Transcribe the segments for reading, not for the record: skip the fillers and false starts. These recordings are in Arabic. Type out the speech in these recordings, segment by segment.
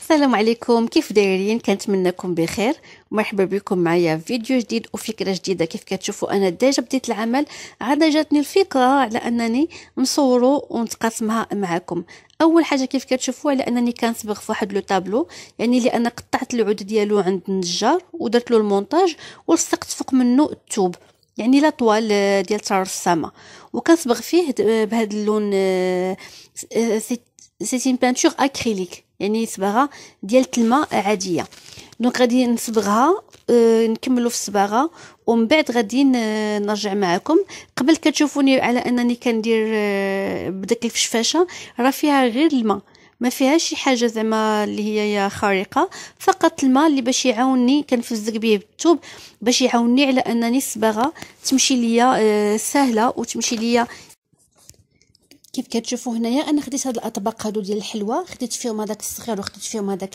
السلام عليكم، كيف دايرين؟ كنتمنىكم بخير. مرحبا بكم معايا في فيديو جديد وفكره جديده. كيف كتشوفوا انا ديجا بديت العمل، عاد جاتني الفكره على انني نصوروا ونتقاسمها معكم. اول حاجه كيف كتشوفوا على انني كنصبغ في واحد لو طابلو، يعني لان قطعت العود ديالو عند النجار ودرت له المونتاج ولصقت فوق منه الثوب، يعني لا طوال ديال تاع الرسامه، وكنصبغ فيه بهذا اللون. سي بانتور اكريليك، يعني صباغه ديال الماء عاديه. دونك غادي نصبغها، نكملوا في الصباغه ومن بعد غادي نرجع معكم. قبل كتشوفوني على انني كندير بداك الفشفاشه، راه فيها غير الماء، ما فيهاش شي حاجه زعما اللي هي خارقه، فقط الماء اللي باش يعاونني كنفزق به بالثوب باش يعاونني على انني الصباغه تمشي ليا سهله وتمشي ليا. كيف كتشوفوا هنايا انا خديت هاد الاطباق هادو ديال الحلوى، خديت فيهم هذاك الصغير وخديت فيهم هذاك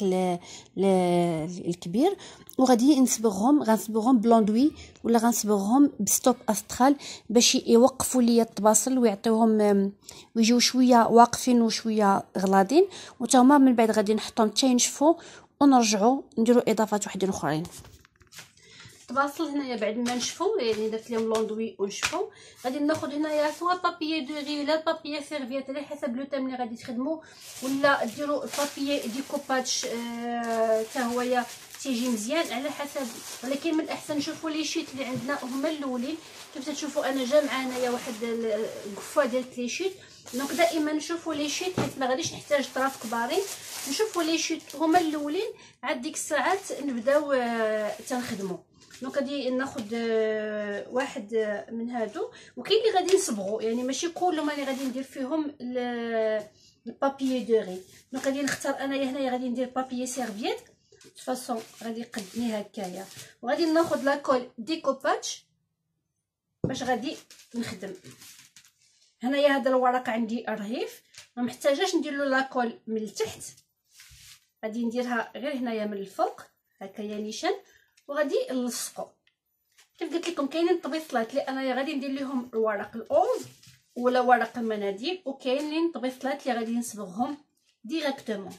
الكبير، وغادي غنصبغهم بلوندوي ولا غنصبغهم بستوب استرال باش يوقفوا لي الطباصل ويعطيوهم ويجيو شويه واقفين وشويه غلاضين، وتا هما من بعد غادي نحطهم حتى ينشفوا ونرجعوا نديروا اضافات وحدين اخرين. الطباصل هنايا بعد ما نشفوا، يعني درت لهم لوندوي ونشفوا، غادي ناخذ هنايا سوا بابيي دو ري ولا بابيي سيرفييت على حسب لو تام اللي غادي تخدموا، ولا ديروا بابيي ديكوباج حتى هويا تيجي مزيان على حسب، ولكن من الاحسن نشوفوا لي شيت اللي عندنا هما الاولين. كيف تشوفوا انا جا معانا يا واحد القفه ديال لي شيت، دونك دائما نشوفوا لي شيت حيت ما غاديش نحتاج طراف كبارين، نشوفوا لي شيت هما الاولين، عاد ديك الساعات نبداو تنخدموا. دونك غادي ناخذ واحد من هادو، وكاين اللي غادي نصبغوا، يعني ماشي كلهم اللي غادي ندير فيهم البابيي دو ري. دونك غادي نختار انايا هنايا غادي ندير بابيي سيرفييت فاصون غادي يقدني هكايا، وغادي ناخذ لاكول ديكوباج باش غادي نخدم. هنايا هذا الورق عندي رهيف، ما محتاجاش ندير له لاكول من التحت، غادي نديرها غير هنايا من الفوق هكايا نيشان، وغادي نلصقو. كيف قلت لكم كاينين طبيصلات اللي انايا غادي ندير لهم الورق الاوز ولا ورق المناديل، وكاينين طبيصلات اللي غادي نصبغهم ديريكتومون.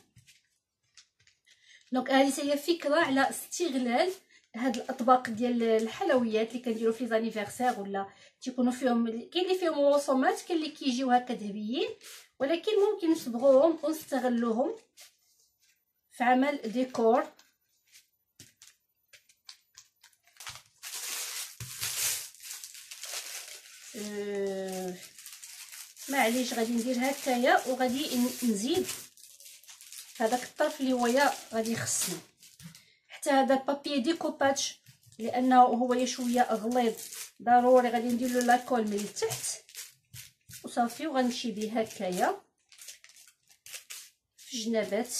دونك هذه هي فكره على استغلال هاد الاطباق ديال الحلويات اللي كنديروا في زانيفرسير، ولا تيكونوا فيهم كاين اللي فيهم رسومات، كاين اللي كيجيو هكا ذهبيين، ولكن ممكن نصبغوهم ونستغلوهم في عمل ديكور. معليش غادي ندير هكايا، وغادي نزيد هذاك الطرف اللي هويا غادي يخصني، حتى هذا البابي ديكوباج لانه هو شويه غليظ ضروري غادي ندير له لاكول من التحت وصافي، وغنمشي به هكايا في الجنابات.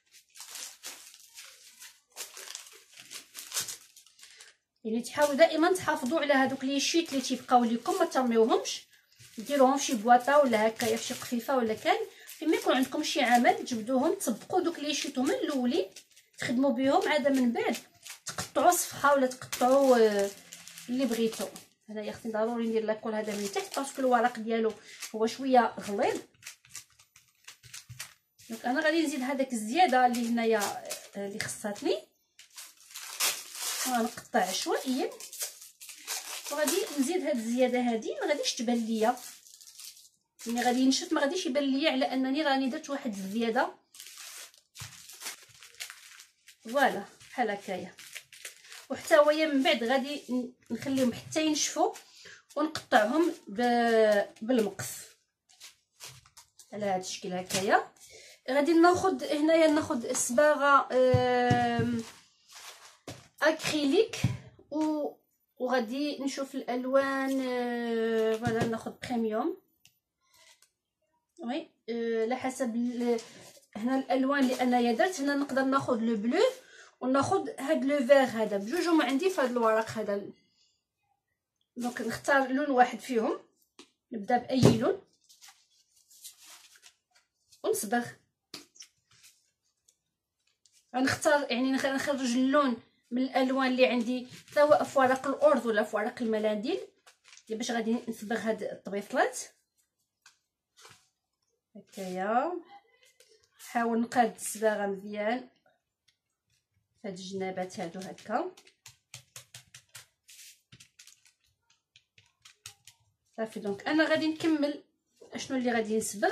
يعني تحاولوا دائما تحافظوا على هذوك لي شيت اللي تيبقاو لكم، ما ترميوهمش، ديروهم في شي بواطه ولا هكايا في شي قفيفه، ولا كان فيما يكون عندكم شي عمل تجبدوهم تطبقوا دوك لي شيت هما الاولين تخدموا بهم، عاد من بعد تقطعوا صفحه ولا تقطعوا اللي بغيتو. هنايا اختي ضروري ندير لاكول هذا من تحت باسكو الورق ديالو هو شويه غليظ. دونك انا غادي نزيد هذاك الزياده اللي هنايا اللي خصاتني، غنقطع عشوائيا، وغادي نزيد هاد الزياده هادي ما غاديش تبان ليا، يعني غادي نشف ما غاديش يبان ليا على انني راني درت واحد الزياده. فوالا بحال هكايا، وحتى هويا من بعد غادي نخليهم حتى ينشفوا ونقطعهم بالمقص على هذا الشكل هكايا. غادي ناخذ هنايا ناخذ صباغه اكريليك وغادي نشوف الالوان. فوالا ناخذ بريميوم، وي على حسب هنا الالوان اللي انايا درت. هنا نقدر ناخذ لو بلو وناخذ هاد لو فيغ هذا بجوج هما عندي في هذا الورق هذا. دونك نختار لون واحد فيهم، نبدا باي لون ونصبغ. غنختار يعني نخرج اللون من الالوان اللي عندي سواء في ورق الارز ولا في ورق المناديل باش غادي نصبغ هاد الطبيصلات هكايا. حاول نقاد الصباغه مزيان في هاد الجنابات هادو هكا صافي. دونك انا غادي نكمل اشنو اللي غادي نصبغ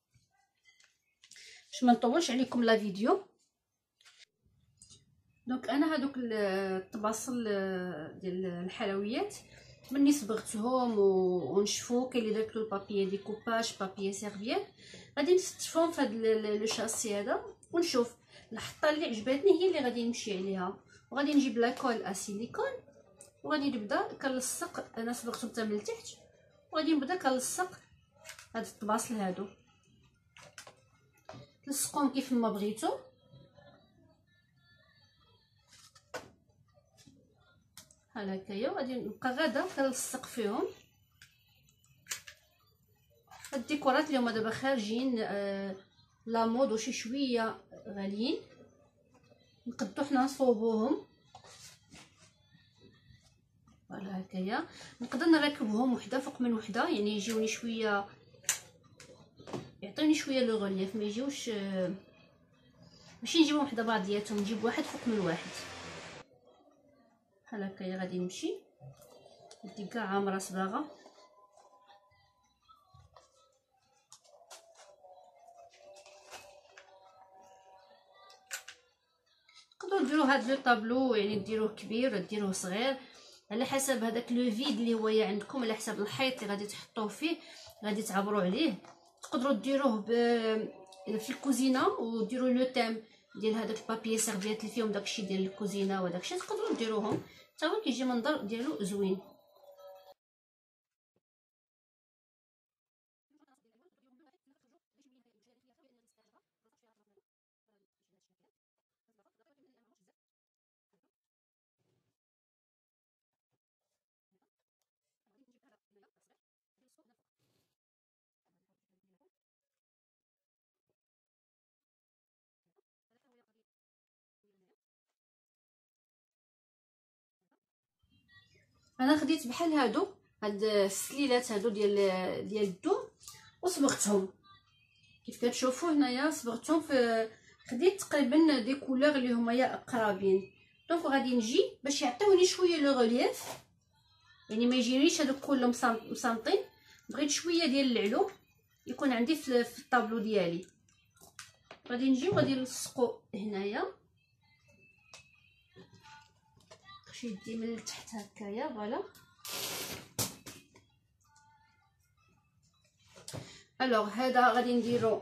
باش ما نطولش عليكم لا فيديو. دونك انا هادوك الطباصل ديال الحلويات مني صبغتهم ونشفو، كاين اللي درت له البابي ديكوباج بابي سيرفييت، غادي نستفهم في هاد لو شاسي هذا ونشوف الحطه اللي عجبتني هي اللي غادي نمشي عليها. وغادي نجيب لاكول اسيليكون وغادي نبدا كنلصق، انا صبغتهم حتى من التحت، وغادي نبدا كنلصق هاد الطباصل هادو، تلصقوهم كيف ما بغيتو. بحال هكايا غادي نبقى غادا كنلصق فيهم. هاد الديكورات اللي هما دابا خارجين لا مود وشي شويه غاليين، نقدو حنا نصوبوهم بحال هكايا. نقدر نركبهم وحده فوق من وحده، يعني يجيوني شويه، يعطيوني شويه لو غوليف، ما يجيوش ماشي نجيبهم حدا بعضياتهم، نجيب واحد فوق من واحد بحال هكايا. غادي نمشي ندي كاع عامره صباغه، تقدروا ديروا هاد لو طابلو، يعني ديروه كبير ولا ديروه صغير على حسب هذاك لو فيد اللي هو عندكم، على حسب الحيط اللي غادي تحطوه فيه غادي تعبروا عليه. تقدروا ديروه في الكوزينه وديروا لو تيم ديال هذاك البابي سيرفيات اللي فيهم داكشي ديال الكوزينه وداكشي، تقدروا ديروهم حتى هو كيجي منظر ديالو زوين. انا خديت بحال هاد السليلات هادو ديال الدوم وصبغتهم كيف كتشوفوا هنايا، صبغتهم في، خديت تقريبا دي كولور اللي هما يا قرابين. دونك غادي نجي باش يعطيوني شويه لو غوليف، يعني ما يجينيش هادوك كلهم مصامطين، بغيت شويه ديال العلو يكون عندي في الطابلو ديالي. غادي نجي وغادي نلصقو هنايا شي يدي من التحت هكايا فوالا. الوغ هذا غادي نديرو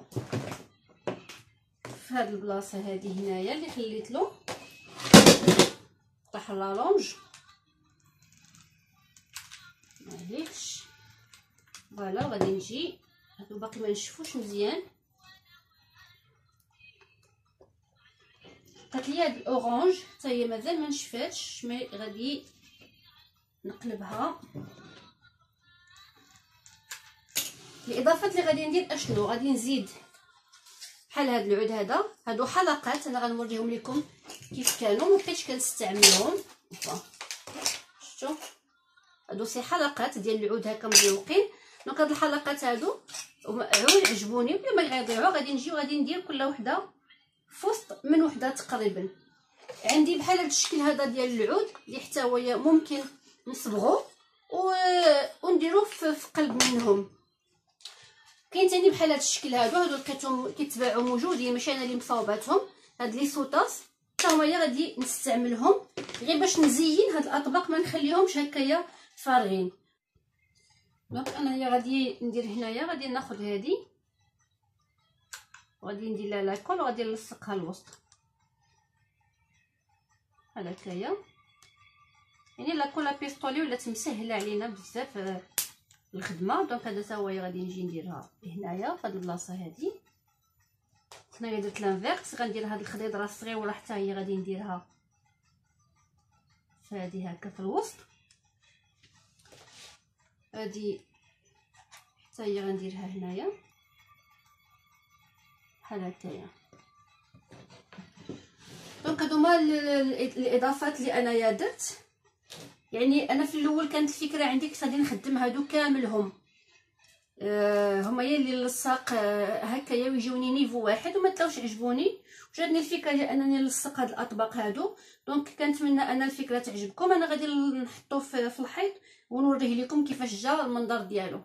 في هاد البلاصه هذه هنايا اللي خليت له طاح لالونج معليش فوالا. غادي نجي هادو باقي ما نشفوش مزيان، قالت لي هاد الاورانج حتى هي مازال ما نشفاتش، مي غادي نقلبها. الاضافات اللي غادي ندير اشنو، غادي نزيد بحال هاد العود هذا، هادو حلقات انا غنوريهم لكم كيف كانوا، ما بقيتش كنستعملهم. شفتوا هادو سي حلقات ديال العود هكا مزوقين. دونك هاد الحلقات هادو عود عجبوني بلا ما يضيعوا، غادي نجي وغادي ندير كل وحده في وسط من وحده تقريبا. عندي بحال هاد الشكل هذا ديال العود اللي حتى هو ممكن نصبغوه ونديروه في قلب منهم. كاين ثاني بحال هاد الشكل هادو لقيتهم كيتباعوا موجودين، ماشي انا اللي مصاوباتهم، هاد لي سوطاس حتى هما غادي نستعملهم غير باش نزين هاد الاطباق، ما نخليهمش هكايا فارغين. دونك انا غادي ندير هنايا، غادي ناخذ هادي وغادي ندير لها لاكول وغادي نلصقها الوسط بحال هكايا. يعني لاكول بيستولي ولات مسهله علينا بزاف الخدمه. دونك هذا تا هو غادي نجي نديرها هنايا في هاد البلاصه هادي. هنايا درت لانفيرس، غندير هاد الخضيضره الصغيره حتى هي غادي نديرها في هادي هكا في الوسط، هادي حتى هي غنديرها هنايا بحال هكايا. دونك هادو هما الاضافات اللي انايا درت. يعني انا في الاول كانت الفكره عندي كنت غادي نخدم هادو كاملهم هما هي اللي لصاق هكايا ويجوني نيفو واحد وما طلعوش عجبوني. وجاتني الفكره ديال انني نلصق هاد الاطباق هادو. دونك كنتمنى ان الفكره تعجبكم. انا غادي نحطو في الحيط ونوريه لكم كيفاش جا المنظر ديالو.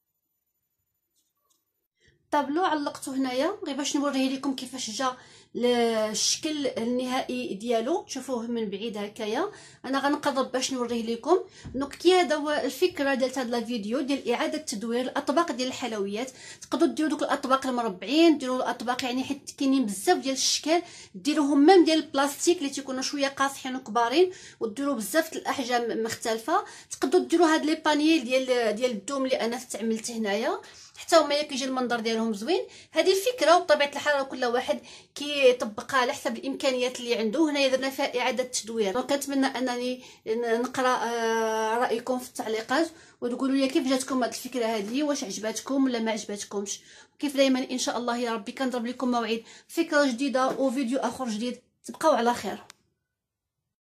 الطابلو علقته هنايا غير باش نوريه لكم كيفاش جا الشكل النهائي ديالو. شوفوه من بعيد هكايا. انا غنقرب باش نوريه لكم. دونك كي هذا هو الفكره ديال هذا الفيديو ديال اعاده تدوير الاطباق ديال الحلويات. تقدروا ديروا دوك الاطباق المربعين، ديروا الاطباق يعني حيت كاينين بزاف ديال الاشكال، ديروهم ميم ديال البلاستيك اللي تيكونوا شويه قاصحين وكبارين، وديروا بزاف الاحجام مختلفه. تقدروا ديروا هاد لي بانيي ديال الدوم اللي انا استعملت هنايا، حتى هما كيجي المنظر ديالهم زوين. هذه الفكره وبطبيعه الحال كل واحد كيطبقها على حسب الامكانيات اللي عنده. هنايا درنا فيها اعاده تدوير. دونك كنتمنى انني نقرا رايكم في التعليقات وتقولوا لي كيف جاتكم هذه الفكره هذه، واش عجباتكم ولا ما عجباتكمش. كيف دائما ان شاء الله يا ربي كنضرب لكم موعد فكره جديده وفيديو اخر جديد. تبقاو على خير.